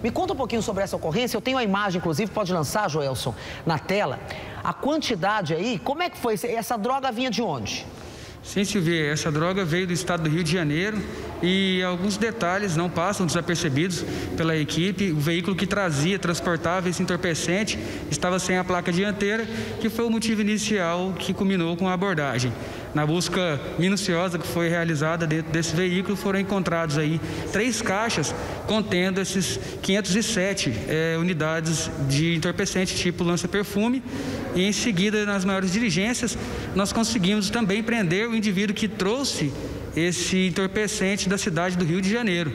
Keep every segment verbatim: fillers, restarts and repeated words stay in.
Me conta um pouquinho sobre essa ocorrência. Eu tenho a imagem, inclusive, pode lançar, Joelson, na tela. A quantidade aí, como é que foi? Essa droga vinha de onde? Sim, Silvia, essa droga veio do estado do Rio de Janeiro e alguns detalhes não passam desapercebidos pela equipe. O veículo que trazia, transportava esse entorpecente estava sem a placa dianteira, que foi o motivo inicial que culminou com a abordagem. Na busca minuciosa que foi realizada dentro desse veículo, foram encontrados aí três caixas contendo esses quinhentos e sete é, unidades de entorpecente tipo lança-perfume. E em seguida, nas maiores diligências, nós conseguimos também prender o indivíduo que trouxe esse entorpecente da cidade do Rio de Janeiro,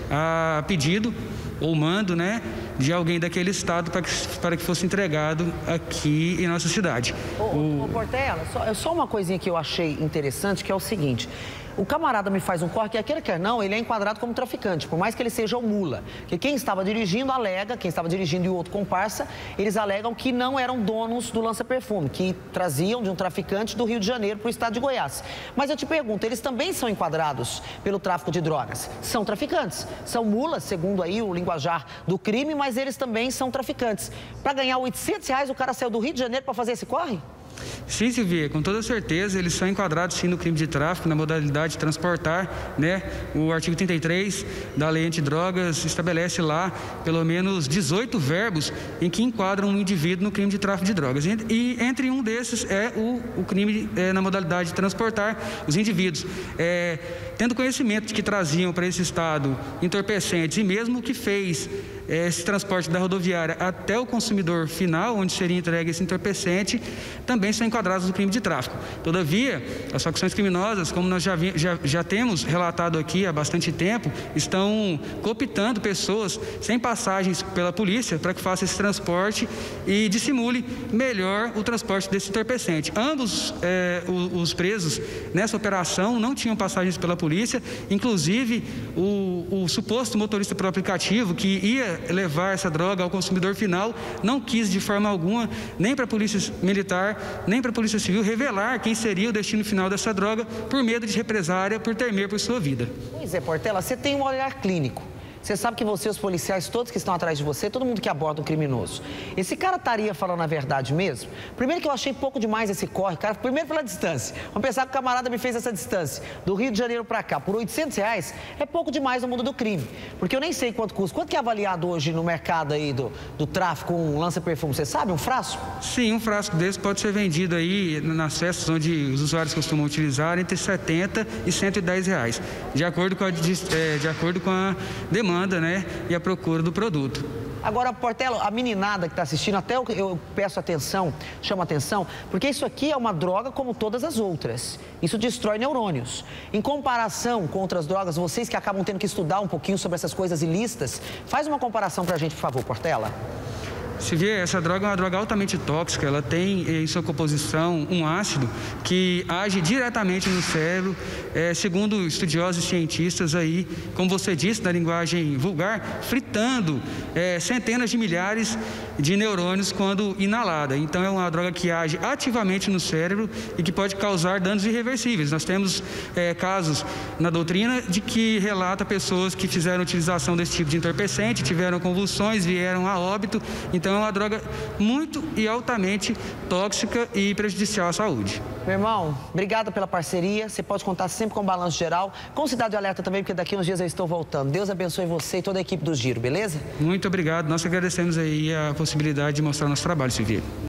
a pedido ou mando, né, de alguém daquele estado para que, para que fosse entregado aqui em nossa cidade. Ô, o... ô Portela, só, só uma coisinha que eu achei interessante, que é o seguinte: o camarada me faz um corre, que aquele quer não, ele é enquadrado como traficante, por mais que ele seja o mula. Que quem estava dirigindo alega, quem estava dirigindo e o outro comparsa, eles alegam que não eram donos do lança-perfume, que traziam de um traficante do Rio de Janeiro para o estado de Goiás. Mas eu te pergunto, eles também são enquadrados pelo tráfico de drogas? São traficantes, são mulas, segundo aí o linguajar do crime, mas eles também são traficantes. Para ganhar oitocentos reais, o cara saiu do Rio de Janeiro para fazer esse corre? Sim, Silvia, com toda certeza eles são enquadrados sim no crime de tráfico, na modalidade de transportar, né? O artigo trinta e três da lei antidrogas estabelece lá pelo menos dezoito verbos em que enquadram um indivíduo no crime de tráfico de drogas. E entre um desses é o, o crime é, na modalidade de transportar os indivíduos. É, tendo conhecimento de que traziam para esse estado entorpecentes e mesmo que fez esse transporte da rodoviária até o consumidor final, onde seria entregue esse entorpecente, também são enquadrados no crime de tráfico. Todavia, as facções criminosas, como nós já, vi, já, já temos relatado aqui há bastante tempo, estão cooptando pessoas sem passagens pela polícia para que faça esse transporte e dissimule melhor o transporte desse entorpecente. Ambos é, os, os presos nessa operação não tinham passagens pela polícia, inclusive o, o suposto motorista por aplicativo que ia levar essa droga ao consumidor final não quis de forma alguma, nem para a polícia militar, nem para a polícia civil, revelar quem seria o destino final dessa droga por medo de represária, por temer por sua vida. Pois é, Portela, você tem um olhar clínico. Você sabe que você, os policiais, todos que estão atrás de você, todo mundo que aborda um criminoso. Esse cara estaria falando a verdade mesmo? Primeiro que eu achei pouco demais esse corre, cara. Primeiro pela distância. Vamos pensar que o camarada me fez essa distância, do Rio de Janeiro para cá, por oitocentos reais, é pouco demais no mundo do crime. Porque eu nem sei quanto custa. Quanto que é avaliado hoje no mercado aí do, do tráfico um lança-perfume? Você sabe, um frasco? Sim, um frasco desse pode ser vendido aí nas festas onde os usuários costumam utilizar entre setenta e cento e dez reais, de acordo com a, de, é, de acordo com a demanda, né, e a procura do produto. Agora, Portela, a meninada que está assistindo, até eu, eu peço atenção, chamo atenção, porque isso aqui é uma droga como todas as outras. Isso destrói neurônios. Em comparação com outras drogas, vocês que acabam tendo que estudar um pouquinho sobre essas coisas ilícitas, faz uma comparação para a gente, por favor, Portela. Silvia, essa droga é uma droga altamente tóxica, ela tem em sua composição um ácido que age diretamente no cérebro, é, segundo estudiosos e cientistas aí, como você disse, na linguagem vulgar, fritando é, centenas de milhares de neurônios quando inalada. Então é uma droga que age ativamente no cérebro e que pode causar danos irreversíveis. Nós temos é, casos na doutrina de que relata pessoas que fizeram utilização desse tipo de entorpecente, tiveram convulsões, vieram a óbito. Então é uma droga muito e altamente tóxica e prejudicial à saúde. Meu irmão, obrigada pela parceria. Você pode contar sempre com o Balanço Geral, com Cidade Alerta também, porque daqui uns dias eu estou voltando. Deus abençoe você e toda a equipe do Giro, beleza? Muito obrigado. Nós agradecemos aí a possibilidade de mostrar o nosso trabalho, Silvia.